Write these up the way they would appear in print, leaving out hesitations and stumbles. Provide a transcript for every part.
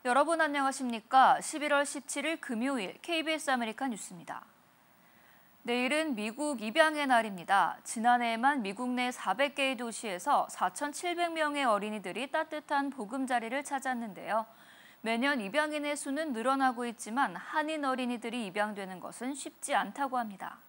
여러분 안녕하십니까? 11월 17일 금요일 KBS 아메리카 뉴스입니다. 내일은 미국 입양의 날입니다. 지난해에만 미국 내 400개의 도시에서 4,700명의 어린이들이 따뜻한 보금자리를 찾았는데요. 매년 입양인의 수는 늘어나고 있지만 한인 어린이들이 입양되는 것은 쉽지 않다고 합니다.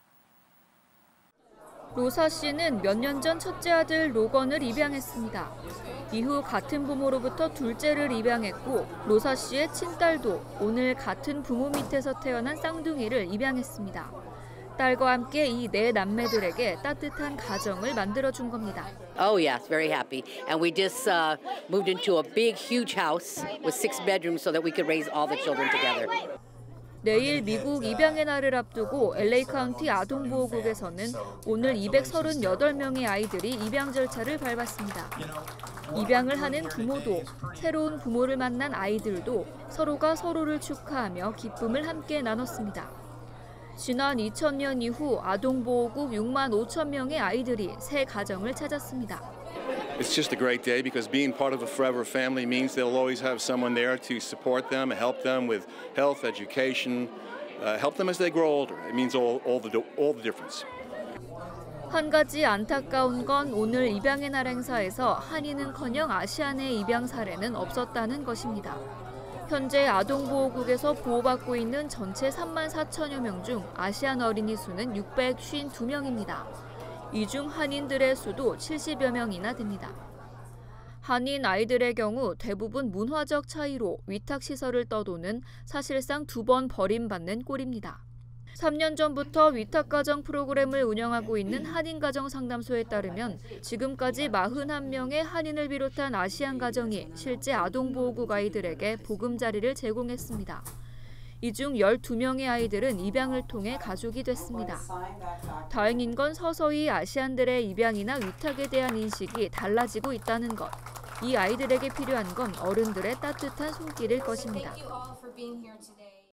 로사 씨는 몇 년 전 첫째 아들 로건을 입양했습니다. 이후 같은 부모로부터 둘째를 입양했고 로사 씨의 친딸도 오늘 같은 부모 밑에서 태어난 쌍둥이를 입양했습니다. 딸과 함께 이 네 남매들에게 따뜻한 가정을 만들어준 겁니다. Oh yes, very happy. And we just moved into a big, huge house with 6 bedrooms so that we could raise all the children together. 내일 미국 입양의 날을 앞두고 LA 카운티 아동보호국에서는 오늘 238명의 아이들이 입양 절차를 밟았습니다. 입양을 하는 부모도 새로운 부모를 만난 아이들도 서로가 서로를 축하하며 기쁨을 함께 나눴습니다. 지난 2000년 이후 아동보호국 6만 5천 명의 아이들이 새 가정을 찾았습니다. It's just a great day because being part of a forever family means they'll always have someone there to support them, help them with health, education, help them as they grow older. It means all the difference. 한 가지 안타까운 건 오늘 입양의 날 행사에서 한인은커녕 아시안의 입양 사례는 없었다는 것입니다. 현재 아동보호국에서 보호받고 있는 전체 3만 4천여 명 중 아시안 어린이 수는 652명입니다. 이 중 한인들의 수도 70여 명이나 됩니다. 한인 아이들의 경우 대부분 문화적 차이로 위탁시설을 떠도는 사실상 2번 버림받는 꼴입니다. 3년 전부터 위탁가정 프로그램을 운영하고 있는 한인가정상담소에 따르면 지금까지 41명의 한인을 비롯한 아시안 가정이 실제 아동보호국 아이들에게 보금자리를 제공했습니다. 이 중 12명의 아이들은 입양을 통해 가족이 됐습니다. 다행인 건 서서히 아시안들의 입양이나 위탁에 대한 인식이 달라지고 있다는 것. 이 아이들에게 필요한 건 어른들의 따뜻한 손길일 것입니다.